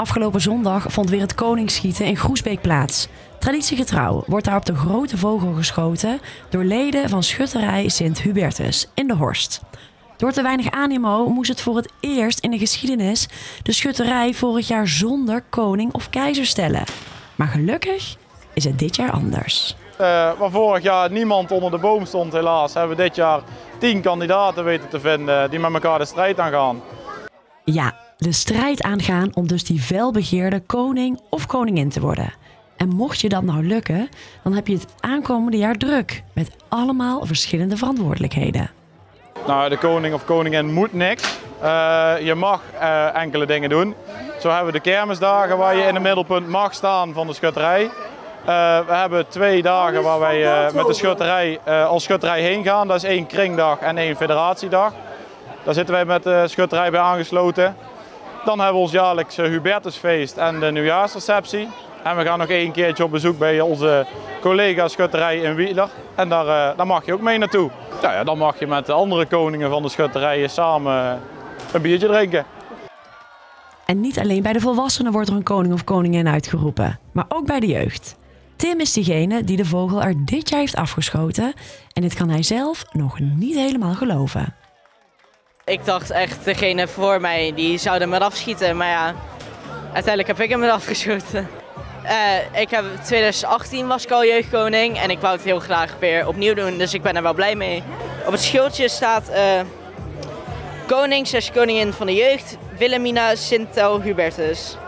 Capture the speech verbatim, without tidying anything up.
Afgelopen zondag vond weer het koningsschieten in Groesbeek plaats. Traditiegetrouw wordt daar op de grote vogel geschoten door leden van schutterij Sint-Hubertus in de Horst. Door te weinig animo moest het voor het eerst in de geschiedenis de schutterij vorig jaar zonder koning of keizer stellen. Maar gelukkig is het dit jaar anders. Uh, waar vorig jaar niemand onder de boom stond helaas, hebben we dit jaar tien kandidaten weten te vinden die met elkaar de strijd aangaan. Ja, de strijd aangaan om dus die felbegeerde koning of koningin te worden. En mocht je dat nou lukken, dan heb je het aankomende jaar druk met allemaal verschillende verantwoordelijkheden. Nou, de koning of koningin moet niks. Uh, je mag uh, enkele dingen doen. Zo hebben we de kermisdagen waar je in het middelpunt mag staan van de schutterij. Uh, we hebben twee dagen waar wij uh, met de schutterij uh, als schutterij heen gaan. Dat is één kringdag en één federatiedag. Daar zitten wij met de schutterij bij aangesloten. Dan hebben we ons jaarlijkse Hubertusfeest en de nieuwjaarsreceptie. En we gaan nog één keertje op bezoek bij onze collega schutterij in Wieler. En daar, uh, daar mag je ook mee naartoe. Ja, ja, dan mag je met de andere koningen van de schutterijen samen een biertje drinken. En niet alleen bij de volwassenen wordt er een koning of koningin uitgeroepen, maar ook bij de jeugd. Tim is diegene die de vogel er dit jaar heeft afgeschoten en dit kan hij zelf nog niet helemaal geloven. Ik dacht echt, degene voor mij die zouden me afschieten, maar ja, uiteindelijk heb ik hem eraf geschoten. Uh, ik heb twintig achttien was ik al jeugdkoning en ik wou het heel graag weer opnieuw doen, dus ik ben er wel blij mee. Op het schildje staat uh, koning slash koningin van de jeugd, Wilhelmina Sintel Hubertus.